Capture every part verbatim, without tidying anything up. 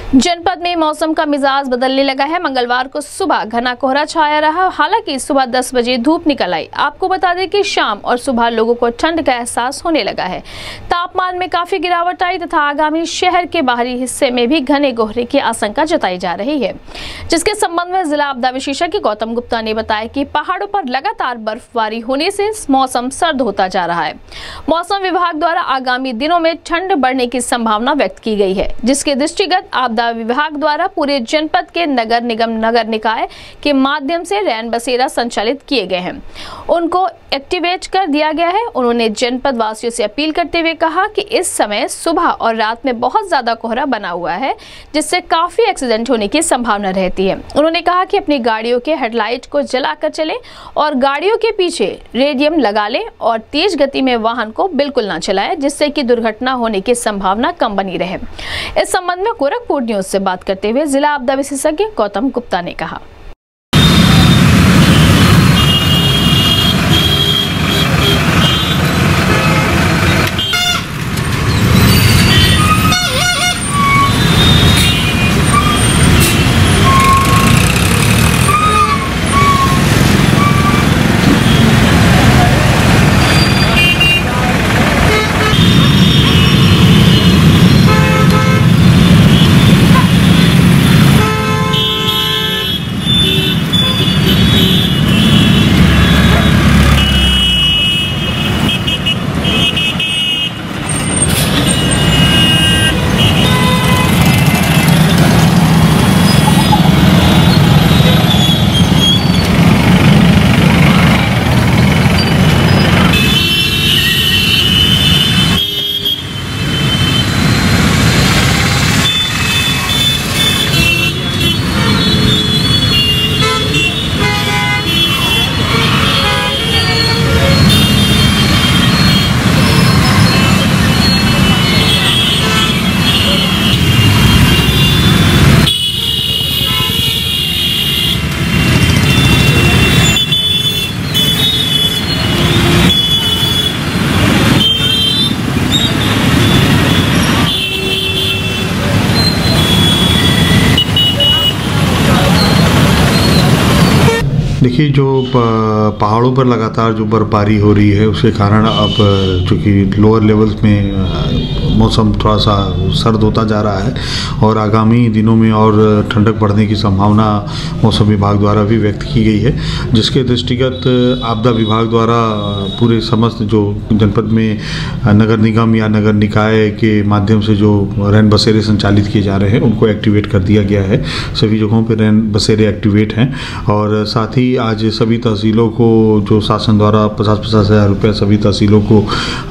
जनपद में मौसम का मिजाज बदलने लगा है। मंगलवार को सुबह घना कोहरा छाया रहा, हालांकि सुबह दस बजे धूप निकल आई। आपको बता दें कि शाम और सुबह लोगों को ठंड का एहसास होने लगा है। तापमान में काफी गिरावट आई तथा आगामी शहर के बाहरी हिस्से में भी घने कोहरे की आशंका जताई जा रही है, जिसके संबंध में जिला आपदा विशेषज्ञ गौतम गुप्ता ने बताया कि पहाड़ों पर लगातार बर्फबारी होने से मौसम सर्द होता जा रहा है। मौसम विभाग द्वारा आगामी दिनों में ठंड बढ़ने की संभावना व्यक्त की गई है, जिसके दृष्टिगत आपदा विभाग द्वारा पूरे जनपद के नगर निगम नगर निकाय के माध्यम से रैन बसेरा संचालित किए गए हैं, उनको एक्टिवेट कर दिया गया है। उन्होंने जनपद वासियों से अपील करते हुए कहा कि इस समय सुबह और रात में बहुत ज्यादा कोहरा बना हुआ है, जिससे काफी एक्सीडेंट होने की संभावना रहती है। उन्होंने कहा कि अपनी गाड़ियों के हेडलाइट को जलाकर चलें और गाड़ियों के पीछे रेडियम लगा लें और तेज गति में वाहन को बिल्कुल ना चलाएं, जिससे कि दुर्घटना होने की संभावना कम बनी रहे। इस संबंध में गोरखपुर न्यूज से बात करते हुए जिला आपदा विशेषज्ञ गौतम गुप्ता ने कहा। देखिए, जो पहाड़ों पर लगातार जो बर्फबारी हो रही है उसके कारण अब चूँकि लोअर लेवल्स में मौसम थोड़ा सा सर्द होता जा रहा है और आगामी दिनों में और ठंडक बढ़ने की संभावना मौसम विभाग द्वारा भी व्यक्त की गई है, जिसके दृष्टिगत आपदा विभाग द्वारा पूरे समस्त जो जनपद में नगर निगम या नगर निकाय के माध्यम से जो रैन बसेरे संचालित किए जा रहे हैं उनको एक्टिवेट कर दिया गया है। सभी जगहों पर रैन बसेरे एक्टिवेट हैं और साथ ही आज सभी तहसीलों को जो शासन द्वारा पचास पचास हज़ार रुपये सभी तहसीलों को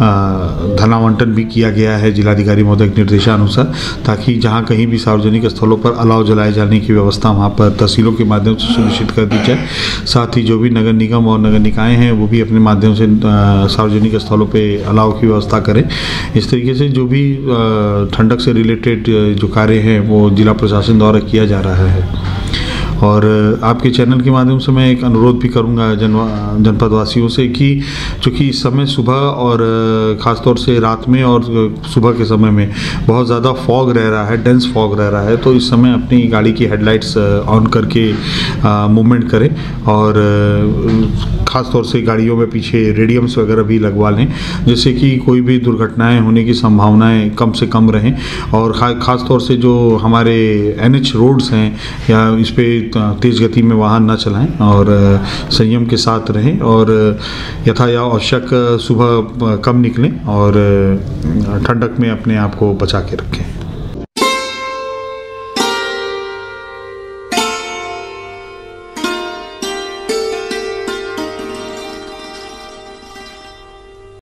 धनावंटन भी किया गया है जिलाधिकारी महोदय के निर्देशानुसार, ताकि जहां कहीं भी सार्वजनिक स्थलों पर अलाव जलाए जाने की व्यवस्था वहां पर तहसीलों के माध्यम से सुनिश्चित कर दी जाए। साथ ही जो भी नगर निगम और नगर निकाय हैं वो भी अपने माध्यम से सार्वजनिक स्थलों पर अलाव की व्यवस्था करें। इस तरीके से जो भी ठंडक से रिलेटेड जो कार्य हैं वो जिला प्रशासन द्वारा किया जा रहा है। और आपके चैनल के माध्यम से मैं एक अनुरोध भी करूंगा जन जनपद वासियों से कि चूँकि इस समय सुबह और ख़ास तौर से रात में और सुबह के समय में बहुत ज़्यादा फॉग रह रहा है, डेंस फॉग रह रहा है, तो इस समय अपनी गाड़ी की हेडलाइट्स ऑन करके मूवमेंट करें और ख़ास तौर से गाड़ियों में पीछे रेडियम्स वगैरह भी लगवा लें, जिससे कि कोई भी दुर्घटनाएं होने की संभावनाएं कम से कम रहें। और ख़ास तौर से जो हमारे एन एच रोड्स हैं या इस पर तेज़ गति में वाहन न चलाएं और संयम के साथ रहें और यथाया आवश्यक सुबह कम निकलें और ठंडक में अपने आप को बचा के रखें।